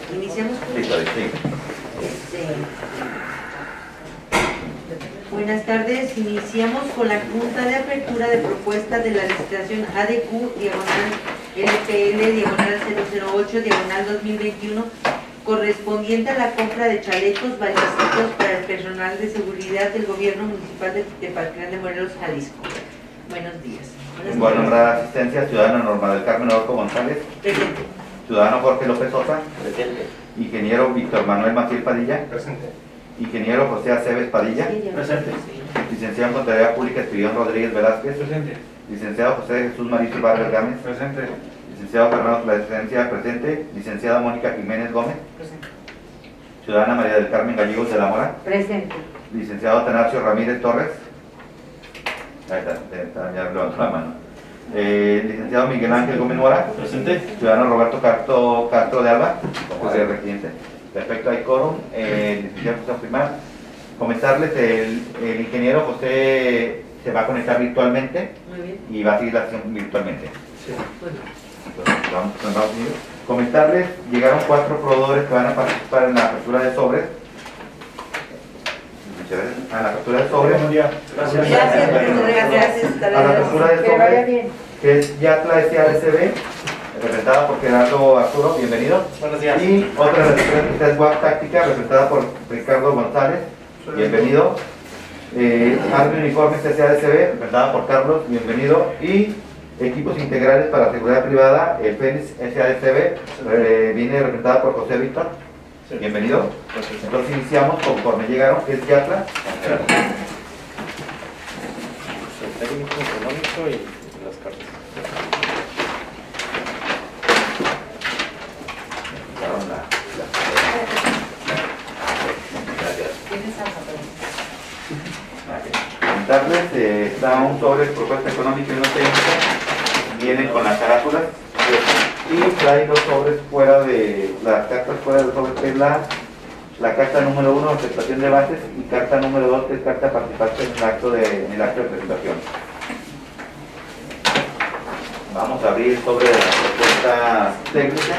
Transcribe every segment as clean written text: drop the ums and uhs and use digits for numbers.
Iniciamos con... Listo, sí. Buenas tardes, iniciamos con la Junta de Apertura de Propuestas de la licitación ADQ/LP/008/2021 correspondiente a la compra de chalecos balísticos para el personal de seguridad del Gobierno Municipal de Tepatitlán de Morelos, Jalisco. Buenos días. Buena honrada asistencia, ciudadana Norma del Carmen Orozco González. Presente. Ciudadano Jorge López Sosa. Presente. Ingeniero Víctor Manuel Maciel Padilla. Presente. Ingeniero José Aceves Padilla. Presente. Licenciado en Contabilidad Pública Espirión Rodríguez Velázquez. Presente. Licenciado José Jesús Mauricio Vargas Gámez. Presente. Licenciado Fernando Plasencia presente. Licenciada Mónica Jiménez Gómez. Presente. Ciudadana María del Carmen Gallegos de la Mora. Presente. Licenciado Atanasio Ramírez Torres. Ahí está, ya levantó la mano. Licenciado Miguel Ángel Gómez Mora. Presente. Ciudadano Roberto Castro de Alba, como residente. Perfecto, hay quórum. Licenciado José Primar. Comentarles, el ingeniero José se va a conectar virtualmente. Muy bien. Y va a seguir la sesión virtualmente. Sí. Entonces, vamos a seguir. Comentarles, llegaron 4 proveedores que van a participar en la apertura de sobres. A la apertura de sobres. Gracias. Gracias. A la apertura de sobres, que es Yatla SADCB, representada por Gerardo Arturo, bienvenido. Buenos días. Y otra representación es WAP Táctica, representada por Ricardo González, bienvenido. Army Uniformes SADCB, representada por Carlos, bienvenido. Y Equipos Integrales para Seguridad Privada, el Fénix SADCB, viene representada por José Víctor, bienvenido. Entonces iniciamos conforme llegaron, que es Yatla. El técnico económico y las cartas. Comentarles, está un sobre propuesta económica y no técnica, vienen con las carátulas y trae los sobres fuera de las cartas fuera del sobre, que es la carta número 1, aceptación de bases, y carta número 2, que es carta de participación en el acto de presentación. Vamos a abrir sobre la propuesta técnica.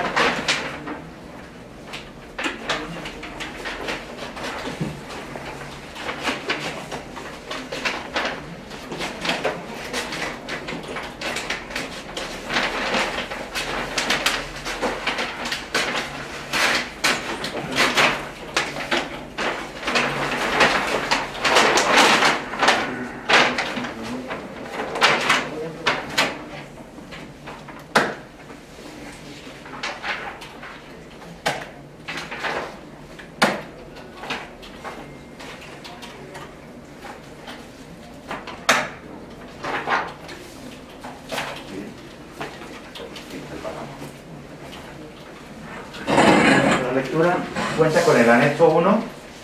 La lectura cuenta con el anexo 1.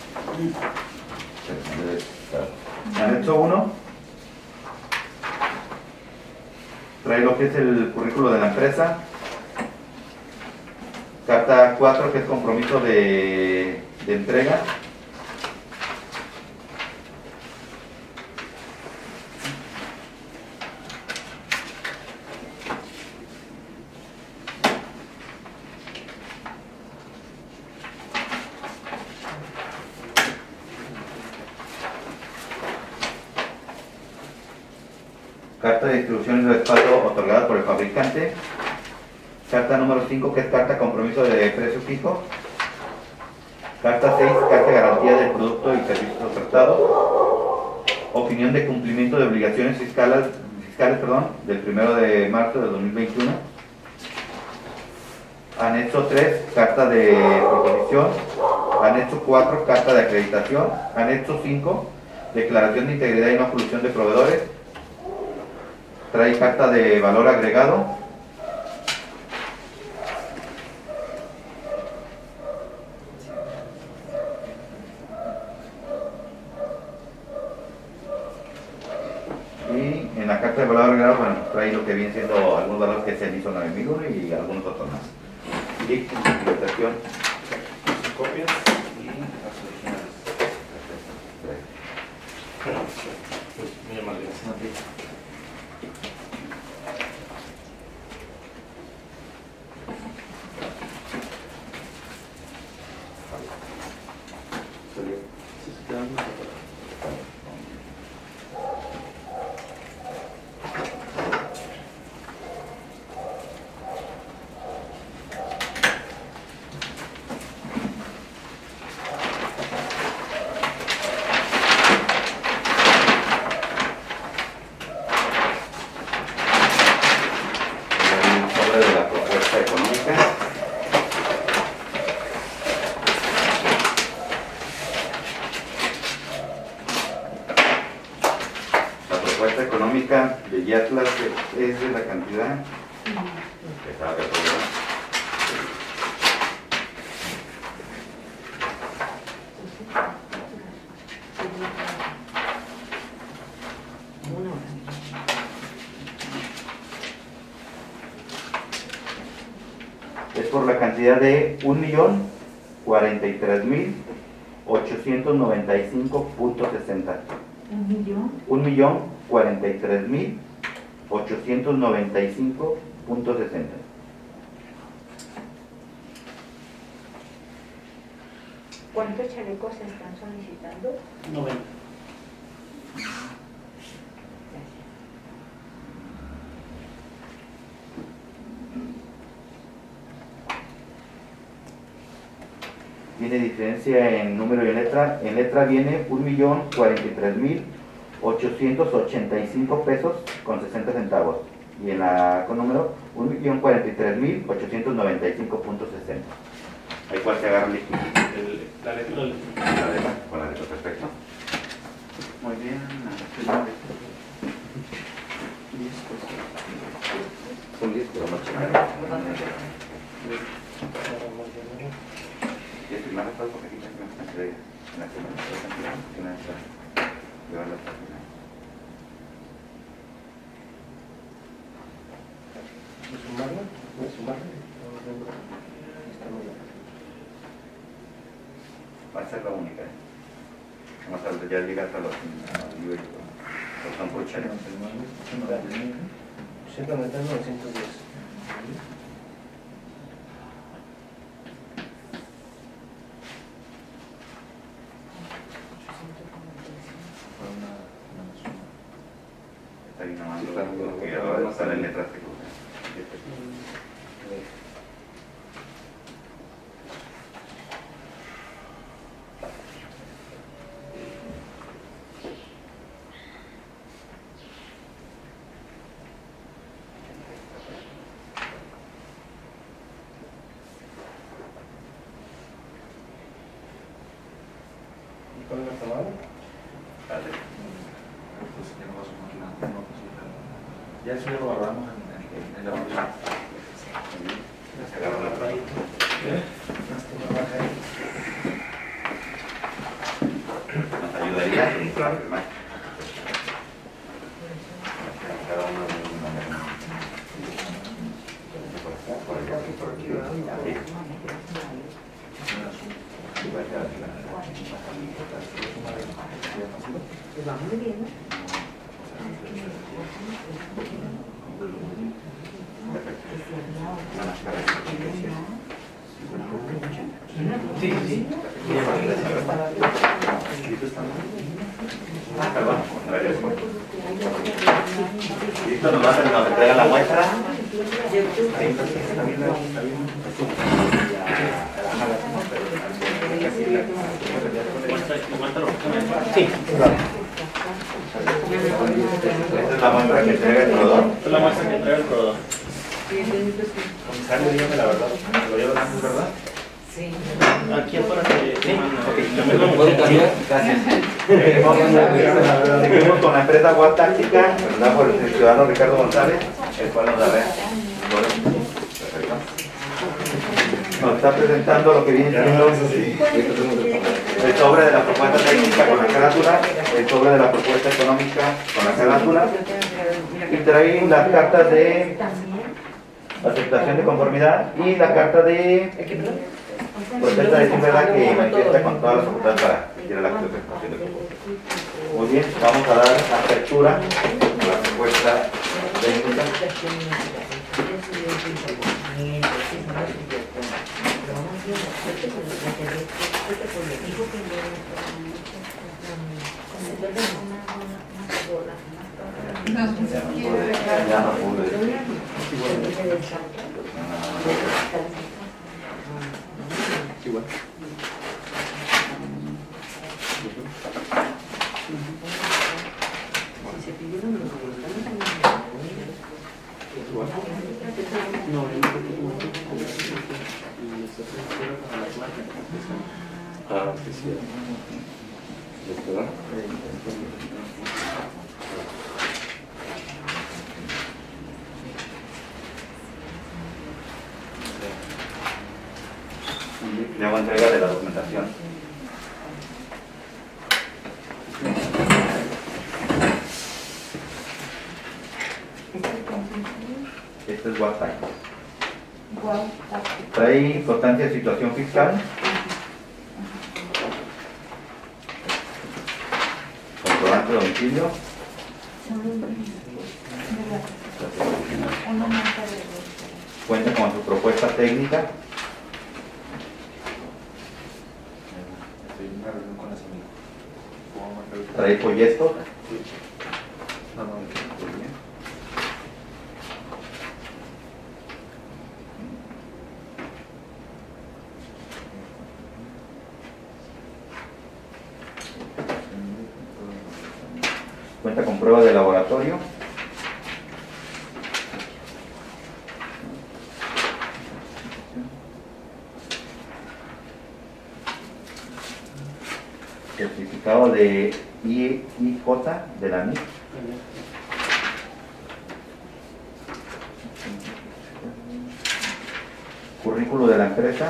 Anexo 1 trae lo que es el currículo de la empresa. Carta 4, que es compromiso de entrega. Carta de distribución y respaldo otorgada por el fabricante. Carta número 5, que es carta compromiso de precio fijo. Carta 6, carta de garantía del producto y servicios ofertados. Opinión de cumplimiento de obligaciones fiscales del 1 de marzo de 2021. Anexo 3, carta de proposición. Anexo 4, carta de acreditación. Anexo 5, declaración de integridad y no colusión de proveedores. Trae carta de valor agregado. Y en la carta de valor agregado, bueno, trae lo que viene siendo algunos valores que se hizo en enemigo y algunos otros más. Y interpretación. Copias. Y las originales. Pues muy amable. y Atlas es de la cantidad que estaba acá todo. Es por la cantidad de 1.043.895.60. 1.043.895.60. ¿Cuántos chalecos se están solicitando? 90. Tiene diferencia en número y en letra. En letra viene 1.043.885 pesos con 60 centavos. Y en la con número 1.043.895.60. ¿Hay cuál se agarra el líquido? La letra. La letra, con la letra, perfecto. Muy bien. Son 10, pero no checaron. ¿Quieres firmar las cosas? Porque aquí tengo una entrega. Una va a ser la única. Vamos a ya llegar hasta los niveles. Los campos chilenos. 190.910. Está bien, nomás lo que ahora sale en letras que ¿Cuál es la tomada? Ya eso ya lo hablamos en la oficina. se agarra la plata. Nos ayudaría. Claro. Cada uno de un número. Va muy bien, ¿no? Sí, sí. Perdón, listo, nos entrega la muestra. Sí, claro. Esta es la muestra que entrega el proveedor. Esta es la muestra que entrega el proveedor. Comisario, dígame la verdad. ¿Lo llevan antes, verdad? Sí. Aquí afuera se... Sí. Gracias. Seguimos con la empresa Guap Táctica, ¿verdad? Por el ciudadano Ricardo González, el cual nos dará. Perfecto. Nos está presentando lo que viene siendo el sobre de la propuesta técnica con la carátula, el sobre de la propuesta económica con la carátula, y trae las cartas de aceptación de conformidad y la carta de protesta de verdad que manifiesta con todas las facultades para que la aceptación de conformidad. Muy bien, vamos a dar apertura a la propuesta técnica. Ya no pude. Igual. Ah, que sí. ¿Verdad? Le hago entrega de la documentación. Este es WhatsApp. Trae constancia de situación fiscal. Comprobante de domicilio. Cuenta con su propuesta técnica. Estoy en una reunión con la señora. Trae folletos. No, estoy bien. Cuenta con prueba de laboratorio. Certificado de IJ de la NIC. Currículo de la empresa.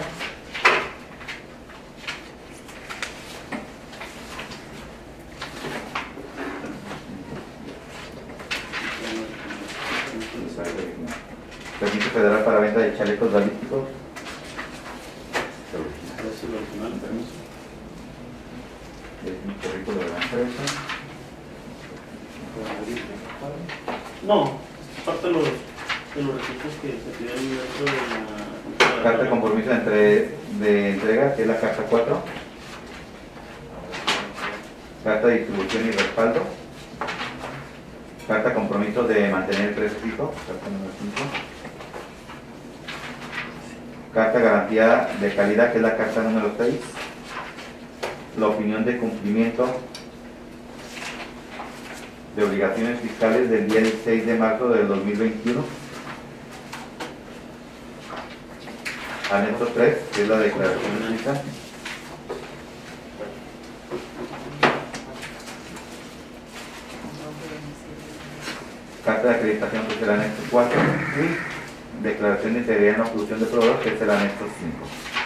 Permiso federal para venta de chalecos balísticos. Es mi currículo de la empresa. No, es parte de los requisitos que se piden dentro de la... Carta de compromiso de entrega, que es la carta 4. Carta de distribución y respaldo. Carta de compromiso de mantener el precio fijo, carta número 5. Carta de garantía de calidad, que es la carta número 6. La opinión de cumplimiento de obligaciones fiscales del día 16 de marzo del 2021. Anexo 3, que es la declaración de fiscal. Carta de acreditación, que es el anexo 4. Y declaración de integridad en la producción de proveedores, que es el anexo 5.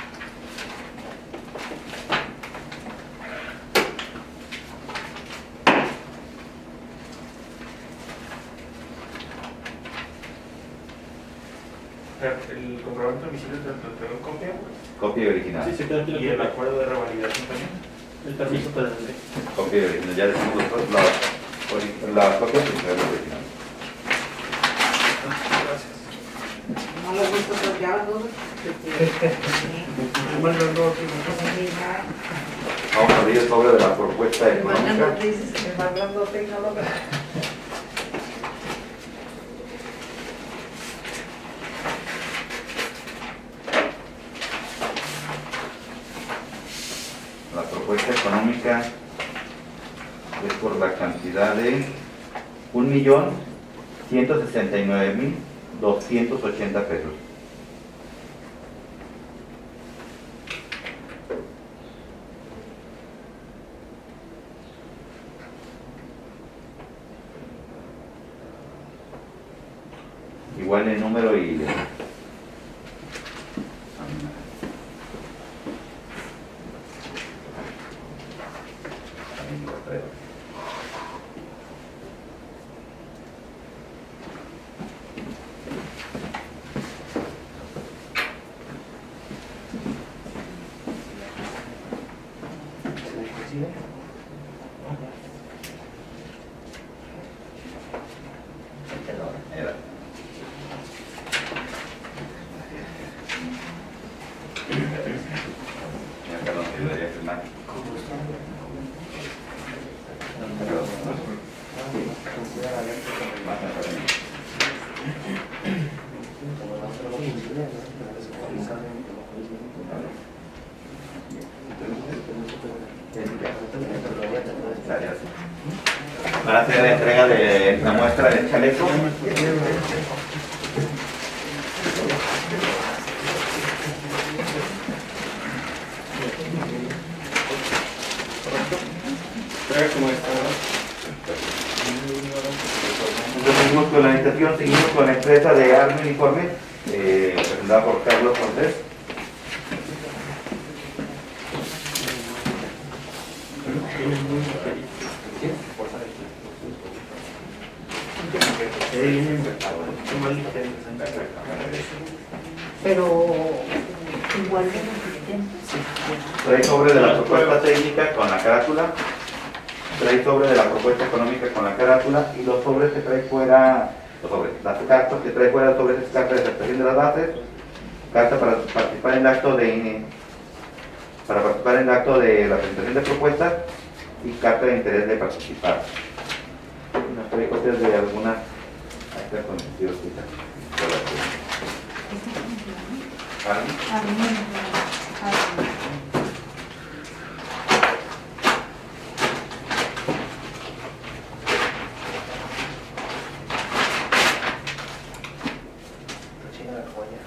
El comprobante de domicilio te lo tengo en copia. Copia original. Sí, se queda aquí la Y el copia. acuerdo de revalidación también. El permiso para el... Copia original. Ya decimos la copia original. Gracias. No les gusta ya dos. Vamos a abrir el sobre de la propuesta económica. La propuesta económica es por la cantidad de 1.169.280 pesos. Igual el número y era. Ya Carlos, ¿me ayudaría a firmar? Gracias. Van a hacer la entrega de la muestra del chaleco. Como esta, Entonces seguimos con la licitación, seguimos con la empresa de Army Uniforme, presentada por Carlos Cortés. Viene muy ligerito. Viene más ligerito. Pero igual de resistente. Trae sobre de la propuesta técnica con la carátula, trae sobre de la propuesta económica con la carátula, y los sobres que trae fuera, las cartas que trae fuera sobre es carta de aceptación de las bases, carta para participar en el acto de la presentación de propuestas y carta de interés de participar. Nos trae copias de algunas actas conocidas. China la joya.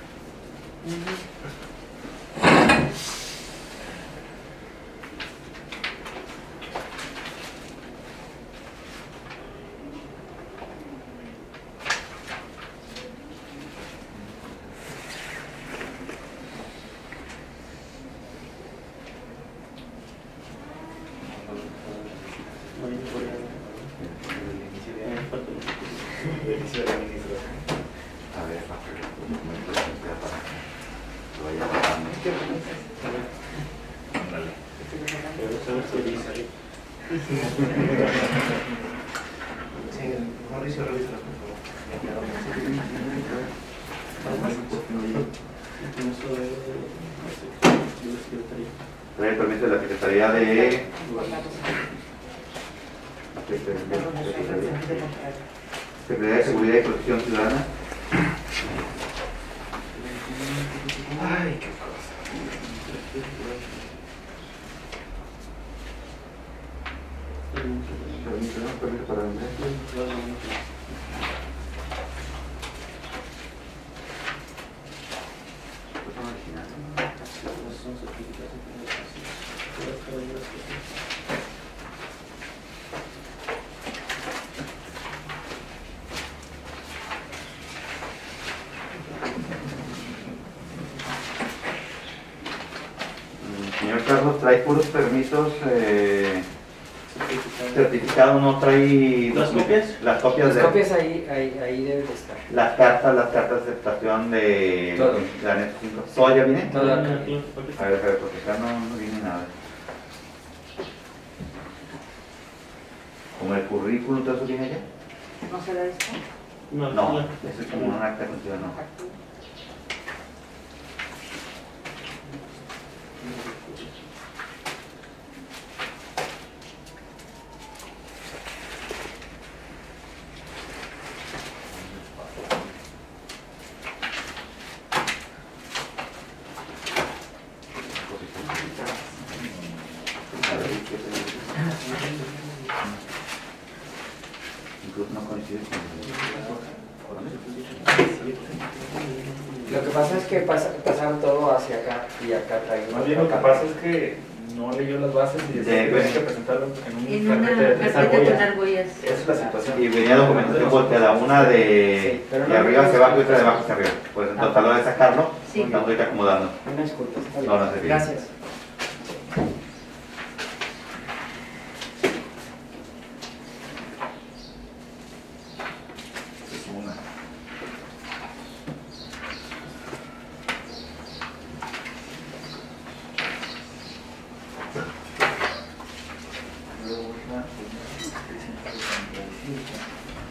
A ver, documentos para que lo vaya bajando. Ándale. Sí, Mauricio, revísala, por favor. Trae el permiso de la Secretaría de... Secretaría de Seguridad y Protección Ciudadana. Ay, qué cosa. Permiso para vender. Señor Carlos, trae puros permisos certificados, no trae... ¿Las copias? Las copias Las de... copias ahí deben de estar. Las cartas de aceptación de... Todo. La anexo 5. ¿Todo ya viene? Todo acá. A ver, porque acá no viene nada. ¿Como el currículum, todo eso viene ya? ¿No será esto? No, eso es como un acta de función, no. Incluso no coincide Lo que pasa es que pasaron todo hacia acá y acá traigo. Más bien lo que pasa es que no leyó las bases y tiene que presentarlo en un carpeta de tres carpeta con argollas. argollas. Esa es la situación. y venía documentación volteada, una de, Sí, pero de no arriba me hacia abajo y otra de abajo hacia arriba. Pues entonces a la hora de sacarlo, Sí. estamos ahorita acomodando. Una disculpa, está bien. No, no se pide. Gracias. Es una. Luego una 365.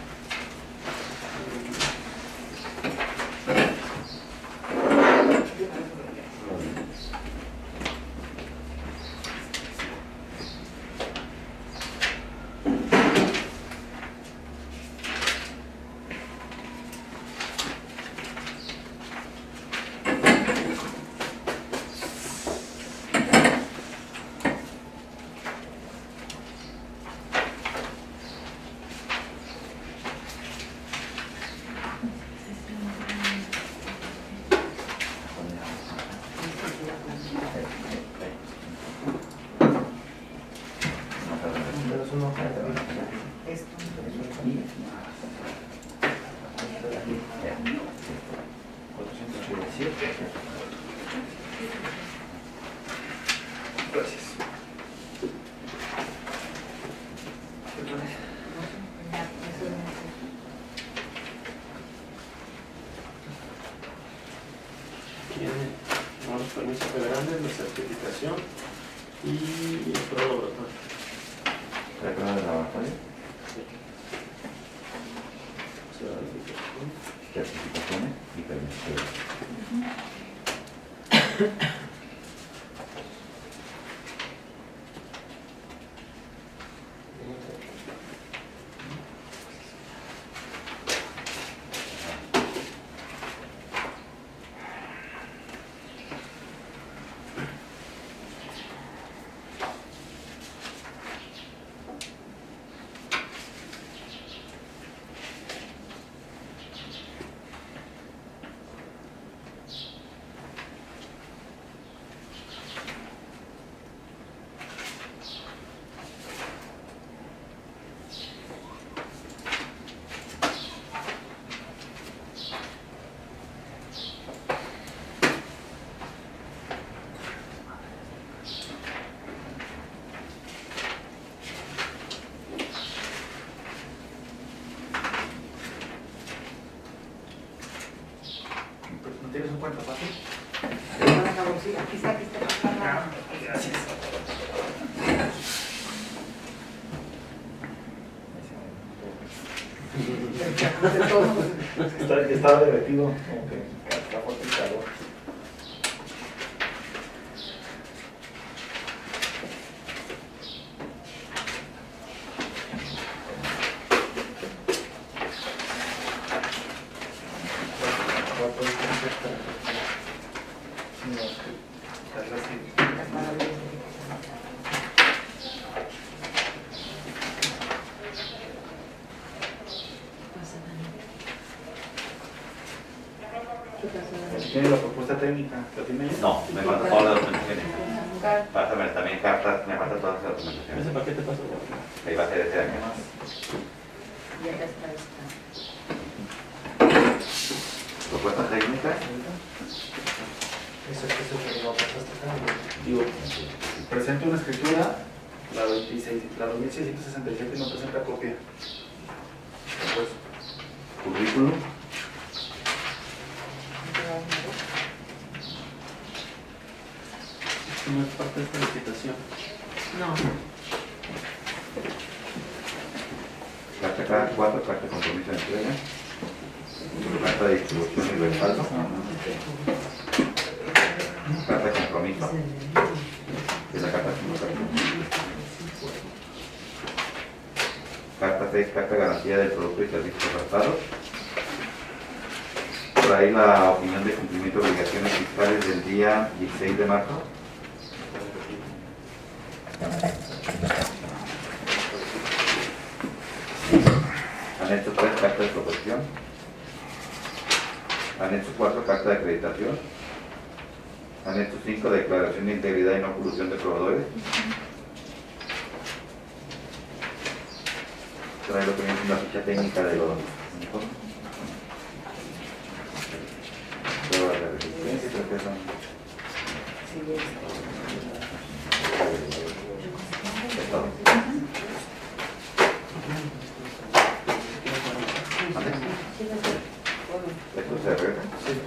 Pero es una hoja de trabajo. Gracias. certificación y el prueba laboratorio. ¿La prueba de laboratorio? Sí. Certificación. Certificaciones y permisos. ¿No tienes un cuento fácil? Aquí está. Gracias. Estaba derretido, como que está fuerte el calor. ¿Tiene la propuesta técnica? ¿La tiene ella? No, me falta toda la documentación. Pásame también cartas, me falta toda esa documentación. ¿Ese paquete pasó? Ahí va a ser ese año. Y acá está esta. Propuesta técnica. Eso que lo pasaste acá. Digo, presento una escritura, la 2667 no presenta copia. Pues, Currículum. Esto no es parte de esta licitación. No. Carta cada 4, carta de compromiso de entrega. Carta de distribución y respaldo. Carta de compromiso. Es la carta 5. Carta 6, carta de garantía del producto y servicios prestados. Por ahí la opinión de cumplimiento de obligaciones fiscales del día 16 de marzo. Anexo 3, carta de protección. Anexo 4, carta de acreditación. Anexo 5, declaración de integridad y no colusión de proveedores. Trae lo que viene siendo la ficha técnica de los uniformes. Pruebas de resistencia, creo que son. Es todo. ¿Vale? ¿Esto se arregla?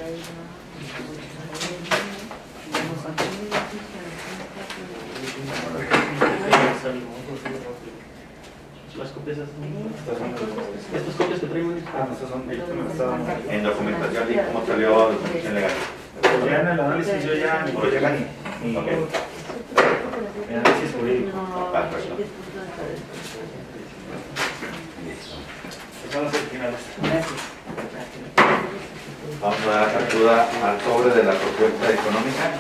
Las copias esas estas son las- estas copias que traigo. estas son ellos que me estaban. En documentación y cómo salió la documentación legal. Pues ya en el análisis yo ya ¿O llegan? Ok. mi análisis jurídico. Perfecto. Estas son las originales. Vamos a dar captura al sobre de la propuesta económica.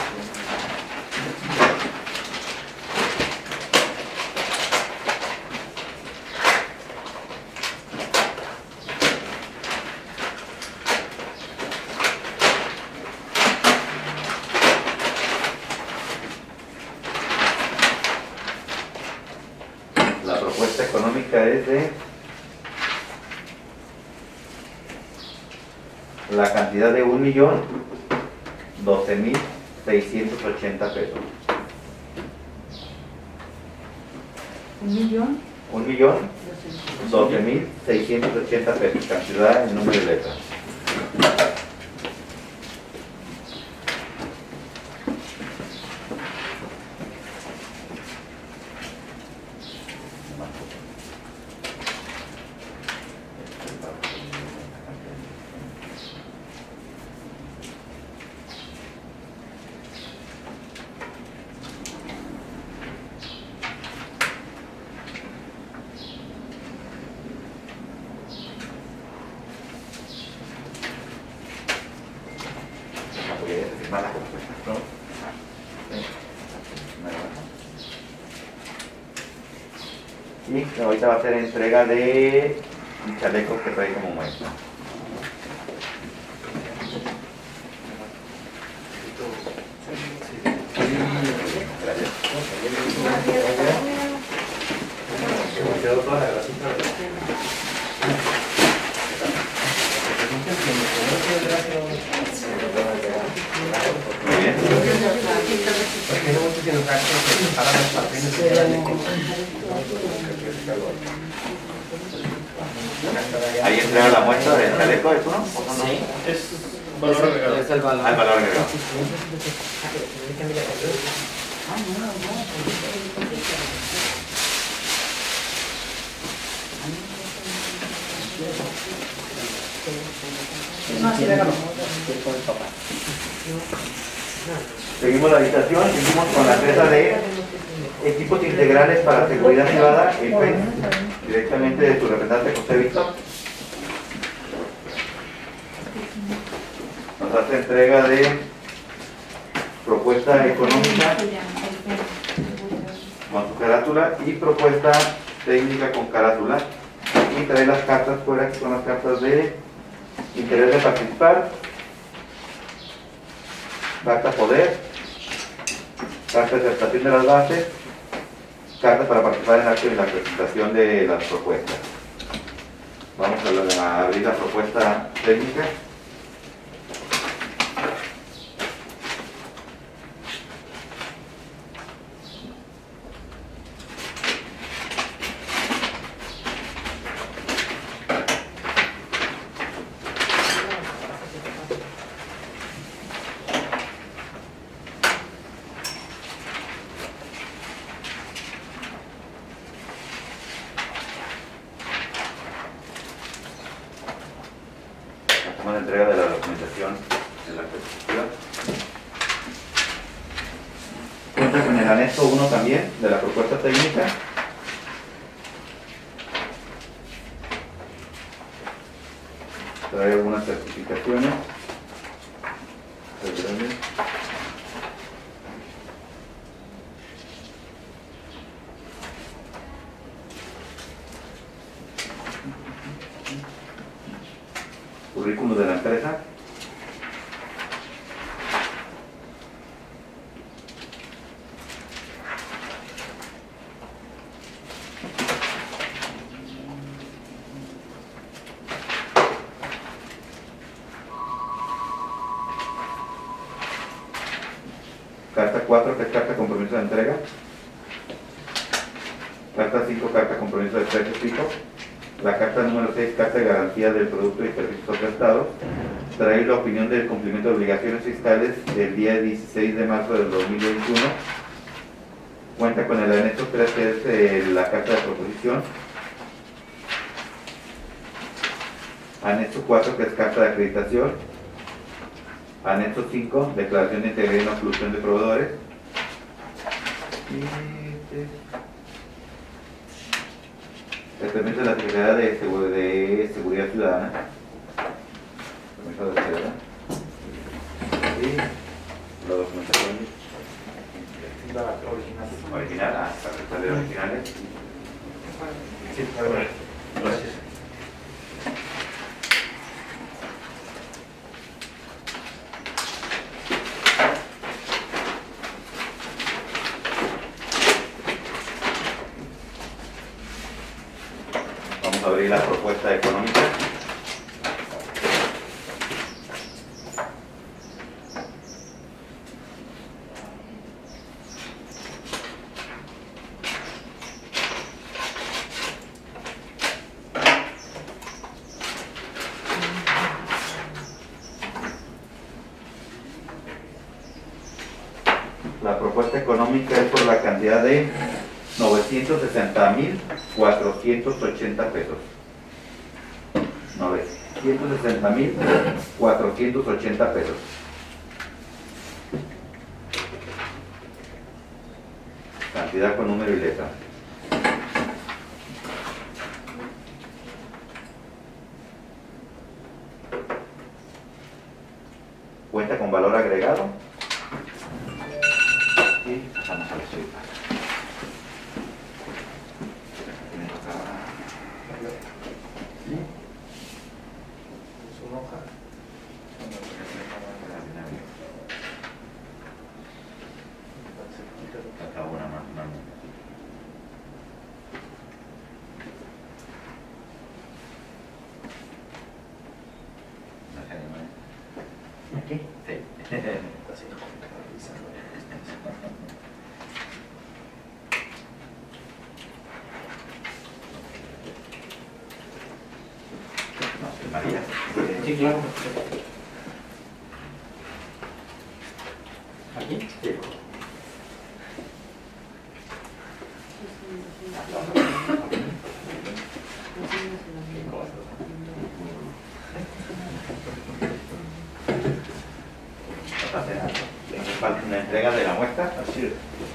La propuesta económica es de la cantidad de 1.012.680 pesos. 1.000.000. 1.012.680 pesos, cantidad en número de letras. Y ahorita va a ser entrega de un chaleco que trae como muestra. Gracias. Me quedó toda la grasita. Muy bien. Porque no muchos tienen tactos que preparan los papeles. Ahí entrega la muestra del chaleco, ¿es uno? ¿O son dos? Sí. Es valor agregado. Es el valor. Al valor agregado. Seguimos la habitación, seguimos con la empresa de equipos integrales para seguridad privada, EPEX, directamente de su representante José Víctor. Nos hace entrega de propuesta económica con su carátula y propuesta técnica con carátula, y trae las cartas fuera, que son las cartas de interés de participar, carta poder, carta de aceptación de las bases, carta para participar en acto y la presentación de las propuestas. Vamos a abrir la propuesta técnica. Hacemos la entrega de la documentación de la perspectiva. Cuenta con el anexo 1 también de la propuesta técnica. Trae algunas certificaciones. Currículum de la empresa. Carta 4, que es carta de compromiso de entrega. Carta 5, carta de compromiso de precio fijo. La carta número 6, carta de garantía del producto y servicios ofertados. Trae la opinión del cumplimiento de obligaciones fiscales del día 16 de marzo del 2021. Cuenta con el anexo 3, que es la carta de proposición. Anexo 4, que es carta de acreditación. Anexo 5, declaración de integridad y no exclusión de proveedores. El permiso de la Secretaría de Seguridad Ciudadana. Permiso de seguridad. Y la documentación original, hasta de originales. Sí, bueno, gracias. Vamos a abrir la propuesta económica. La propuesta económica es por la cantidad de 960,480 pesos. 960,480 pesos. Cantidad con número y letra. Cuenta con valor agregado. Y vamos a ver si Sí, claro. ¿Aquí? Sí. Falta una entrega de la muestra. Así es.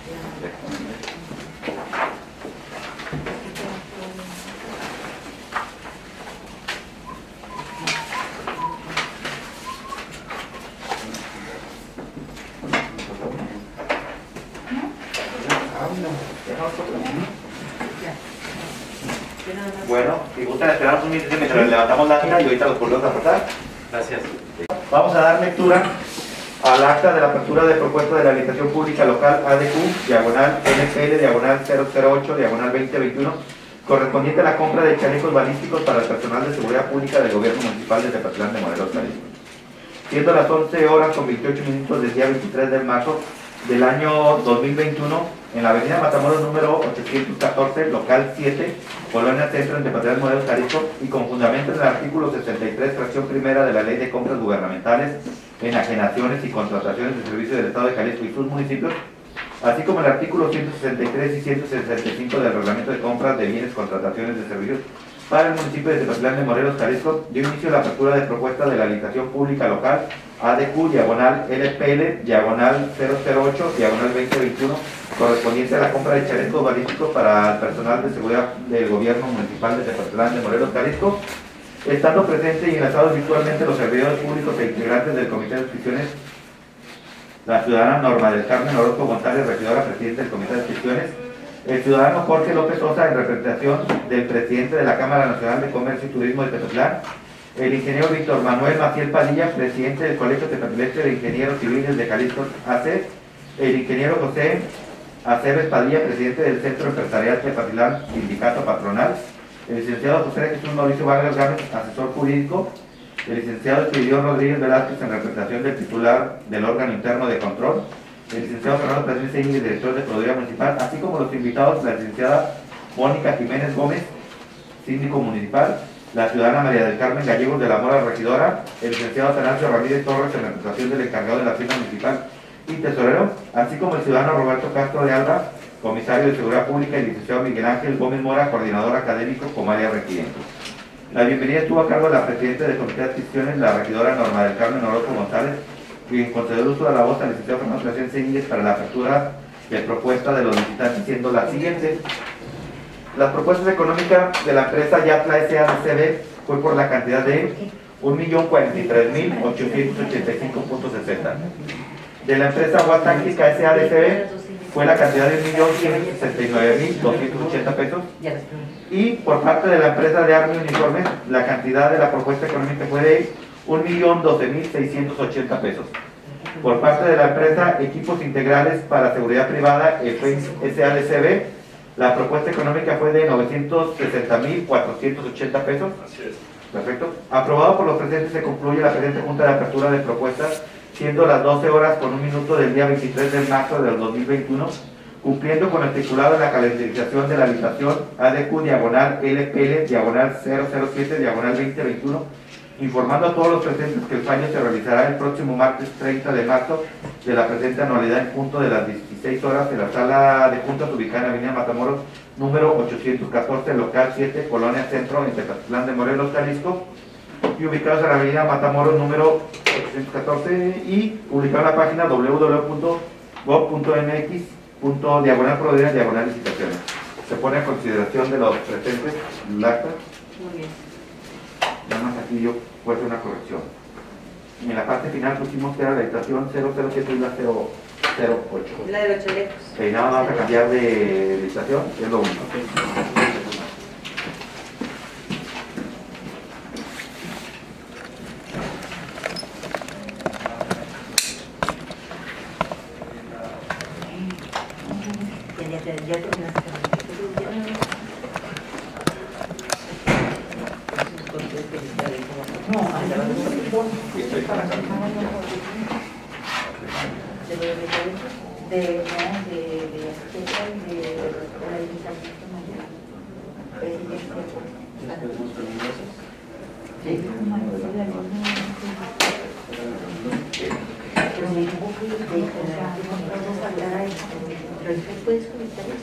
Bueno, si gustan esperar un minuto mientras levantamos la acta y ahorita los volvemos a pasar. Gracias. Vamos a dar lectura al acta de la apertura de propuesta de la licitación pública local ADQ, diagonal NPL, diagonal 008, diagonal 2021, correspondiente a la compra de chalecos balísticos para el personal de seguridad pública del gobierno municipal de Tepatlán de Morelos, Jalisco. Siendo las 11 horas con 28 minutos del día 23 de marzo del año 2021, en la avenida Matamoros número 814, local 7, Colonia Centro, en Tepatlán, Morelos, Jalisco, y con fundamento en el artículo 63, fracción primera de la Ley de Compras Gubernamentales, Enajenaciones y Contrataciones de Servicios del Estado de Jalisco y sus municipios, así como el artículo 163 y 165 del Reglamento de Compras de Bienes, Contrataciones de Servicios para el municipio de Tepatlán de Morelos, Jalisco, dio inicio a la apertura de propuesta de la licitación pública local ADQ, diagonal LPL, diagonal 008, diagonal 2021, correspondiente a la compra de chalecos balísticos para el personal de seguridad del gobierno municipal de Tepatlán de Morelos, Jalisco, estando presentes y enlazados virtualmente los servidores públicos e integrantes del Comité de Inscripciones, la ciudadana Norma del Carmen Orozco González, regidora presidente del Comité de Inscripciones, el ciudadano Jorge López Sosa, en representación del presidente de la Cámara Nacional de Comercio y Turismo de Tepatlán, el ingeniero Víctor Manuel Maciel Padilla, presidente del Colegio Tepatlense de Ingenieros Civiles de Jalisco, AC, el ingeniero José Aceves Padilla, presidente del Centro Empresarial Tepatlán, sindicato patronal, el licenciado José Jesús Mauricio Vargas Gámez, asesor jurídico, el licenciado Espiridión Rodríguez Velázquez, en representación del titular del órgano interno de control, el licenciado Fernando Pérez Íñiguez, director de Procuraduría Municipal, así como los invitados, la licenciada Mónica Jiménez Gómez, síndico municipal, la ciudadana María del Carmen Gallegos de la Mora, regidora, el licenciado Atanasio Ramírez Torres, en representación del encargado de la Hacienda Municipal y tesorero, así como el ciudadano Roberto Castro de Alba, comisario de Seguridad Pública, y el licenciado Miguel Ángel Gómez Mora, coordinador académico como área requiriente. La bienvenida estuvo a cargo de la presidenta del Comité de Adquisiciones, la regidora Norma del Carmen Orozco González, quien concedió el uso de la voz al licenciado Fernando Pérez Íñiguez para la apertura de propuesta de los visitantes, siendo la siguiente. Las propuestas económicas de la empresa Yatla S.A.D.C.B. fue por la cantidad de 1.043.885.60. De la empresa Huatáctica S.A.D.C.B. fue la cantidad de 1.169.280 pesos. Y por parte de la empresa de Army Uniformes, la cantidad de la propuesta económica fue de 1.012.680 pesos. Por parte de la empresa Equipos Integrales para Seguridad Privada, S.A.D.C.B., la propuesta económica fue de 960.480 pesos. Así es. Perfecto. Aprobado por los presentes, se concluye la presente junta de apertura de propuestas, siendo las 12 horas con 1 minuto del día 23 de marzo del 2021, cumpliendo con el estipulado de la calendarización de la licitación ADQ, diagonal LPL, diagonal 007, diagonal 2021, informando a todos los presentes que el fallo se realizará el próximo martes 30 de marzo de la presente anualidad en punto de las 16 horas en la sala de juntas ubicada en Avenida Matamoros número 814, local 7, Colonia Centro, en Tepatlán de Morelos, Jalisco, y ubicados en la Avenida Matamoros número 814, y publicado en la página www.gov.mx/diagonal diagonal licitaciones. Se pone a consideración de los presentes el acta. Muy bien. Nada más aquí yo puedo hacer una corrección. En la parte final pusimos que era la licitación 007 y la 008. La de los chalecos. Nada más vamos a cambiar de licitación, es lo único. Ya terminaste. No, después puedes comentar eso.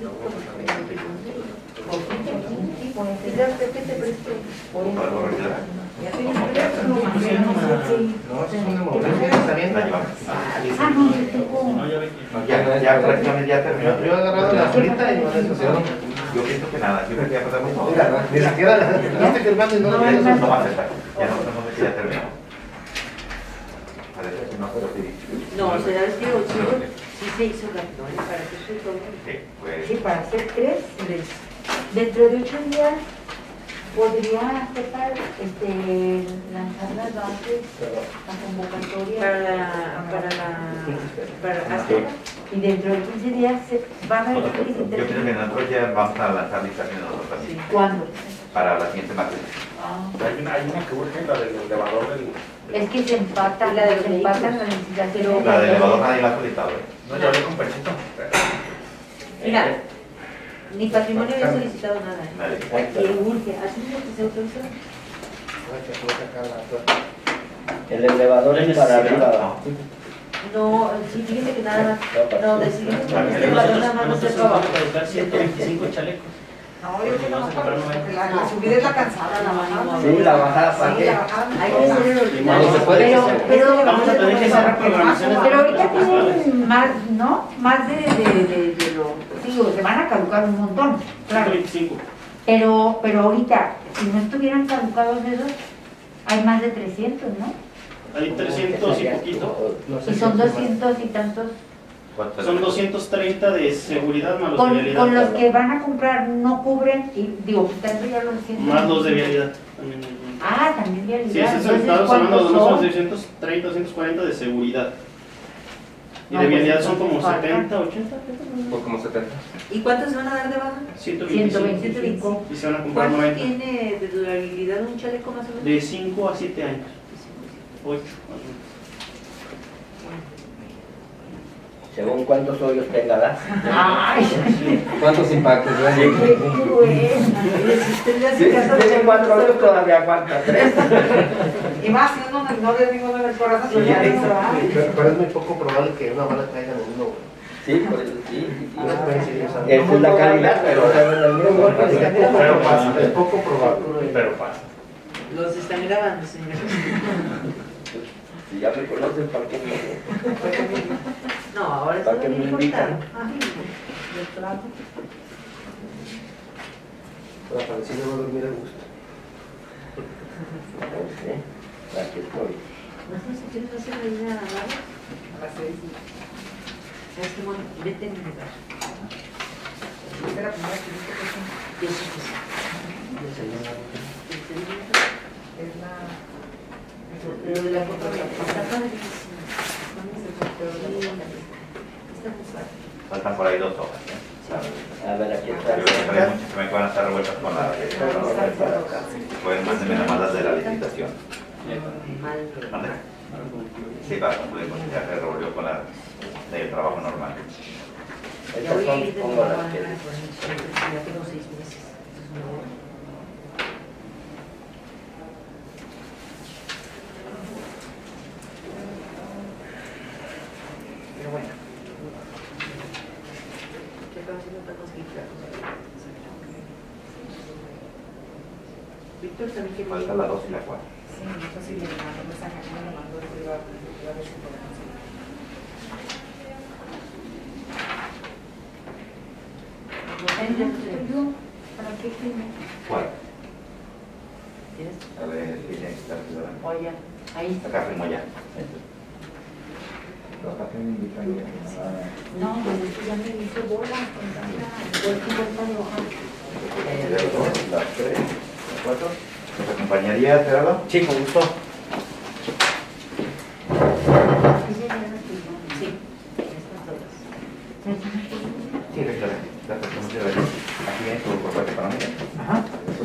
¿Qué te presto? No, es una democracia, está bien. Ya prácticamente ya terminó. Yo he agarrado la solita y no la asociaron. Yo pienso que nada, yo creo que ya pasamos todo. Mira, ni siquiera la estoy firmando y no lo Eso pienso. no va a aceptar. Ya no tenemos que ya terminamos. Parece que no, pero sí. No, será que sí se hizo rápido, ¿eh? Para que eso todo. Sí, pues. Sí, para hacer 3. Dentro de 8 días podría aceptar lanzar las bases, la convocatoria para hacer. y dentro de 15 días se van a ver Yo pienso que nosotros ya vamos a lanzar licitaciones nosotros también. ¿Cuándo? Para la siguiente máquina. Hay una que urge, la del elevador del... Es que se empatan, La de los se empatan las licitaciones. La del elevador nadie la ha solicitado. No, yo hablé con Perchito. Mira, ni patrimonio había solicitado nada, ¿eh? Nadie. Que urge, así es lo que se autorizó. El elevador es para arriba. No, sí, fíjate que nada más. No, decidimos que este elevador nada más no se Nosotros vamos acaba. a buscar 125 chalecos. No, yo que no, Vamos a comprar porque la subida es la cansada, la bajada. Sí, la bajada, ¿para Sí, qué? la bajada. Hay que hacer el No ordinario. se puede Pero Vamos a tener que hacer programaciones. Pero ahorita tienen más, ¿no? Más de lo... Digo, se van a caducar un montón, claro. 125. Pero ahorita, si no estuvieran caducados esos, hay más de 300, ¿no? Hay 300 y poquito. Y son 200 y tantos. Son 230 de seguridad más los de Con vialidad. los que van a comprar no cubren, y digo, quitando ya los 100. Más los de vialidad. También. Ah, también vialidad. Sí, ese es el Entonces, estado hablando de ¿cuántos unos son? 630, 240 de seguridad. Y No, de pues, vialidad son como entonces 70, 80. Pues como 70. ¿Y cuántos se van a dar de baja? 125. Y se van a comprar ¿Cuánto 90. tiene de durabilidad un chaleco más o menos? De 5 a 7 años. 8 más o menos. Según cuántos hoyos tenga, ¿verdad? Ay, ¿Cuántos impactos? qué cruel. Si tiene 4 hoyos todavía aguanta 3. Y más si uno no le digo en el corazón, Sí, pues ya sí. no se va. Pero es muy poco probable que una bala caiga en uno. Sí, por eso sí. No es coincidencia, o sea, Esa es la calidad, pero saben el mismo golpe. Pero pasa, es poco probable. Pero pasa. Los están grabando, señor. Si ya me conocen, ¿para qué me...? No, ahora es ¿Para todo qué bien me invitan? cortado. Ay, del trabajo. Para parecer no va a dormir a gusto. Sí, aquí estoy. No sé si quieres hacer la idea a A las 6. Es que bueno, vete en mi lugar. Esta es la primera que dice que Yo sé que sí. es la... Lo de la foto está padrísimo. Está muy padre. Faltan por ahí 2 hojas. A ver, aquí Yo está. creo que hay muchas que me van a estar revueltas con la de... Pueden mandarme nada más las de la licitación. Mal. ¿Mande? Sí, para concluir, porque ya se revolvió con la del trabajo normal. Ya Estas voy a son ir de como nuevo a las la que... ya tengo 6 meses. Entonces me voy. Pero bueno. ¿Qué acabo haciendo para conseguir platos? Víctor también quiere Falta la 2 y la 4. Sí, eso sí le mando mensaje, me lo mandó el privado, la vez que podemos ir. ¿Para qué tiene? ¿Cuál? ¿Tienes? A ver, tiene que estar aquí delante. Oye, ahí está. Acá firmo ya. No, pues es que ya me hizo bola con tanta vuelta de hoja. Las 3, las 4. ¿Nos acompañaría, Gerardo? Sí, con gusto. Ella ya la firmó. Sí, estas todas. Sí, rectora. Gracias, muchas gracias. Aquí viene tu propuesta económica. Ajá.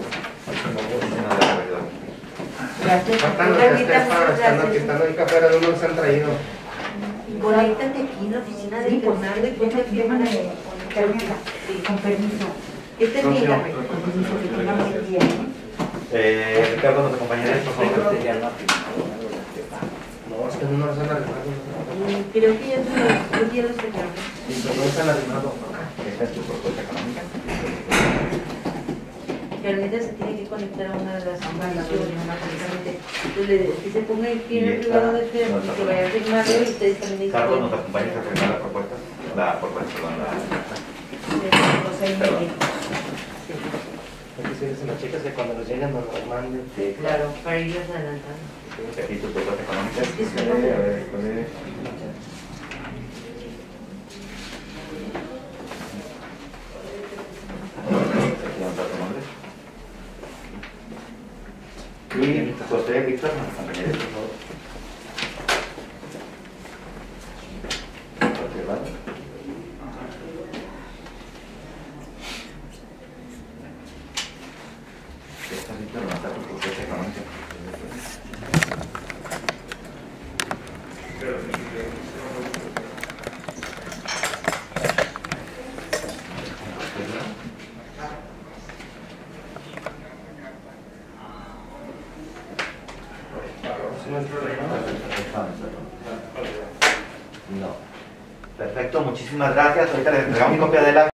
Gracias. Faltan los que están ahorita afuera, no los han traído. Conéctate aquí en la oficina de Bernardo y ponte aquí en la... Con permiso. Este es mi café. Que tenga buen día. Ricardo, ¿nos acompañarías, por favor? No, es que no nos han arreglado. Creo que ya los sacaron. No están arrimados. Esta es tu propuesta económica. Carmita se tiene que conectar a una de las precisamente. Entonces, que se ponga aquí en el privado de firma y que vaya a firmarlo y ustedes también dicen. Carlos, ¿nos acompañas a firmar la propuesta? Perdón. Aquí se dicen las chicas que cuando nos lleguen nos las manden. Sí, Claro, para irlas adelantando. aquí tu propuesta económica. Es que es A una- ver, ¿cuál es? Aquí vamos a dar tu nombre. Y José Víctor, nos acompañaría, por favor. José, ¿vale? Esta Víctor nos da tu propuesta económica. No. Perfecto, muchísimas gracias. Ahorita les entregamos mi copia de la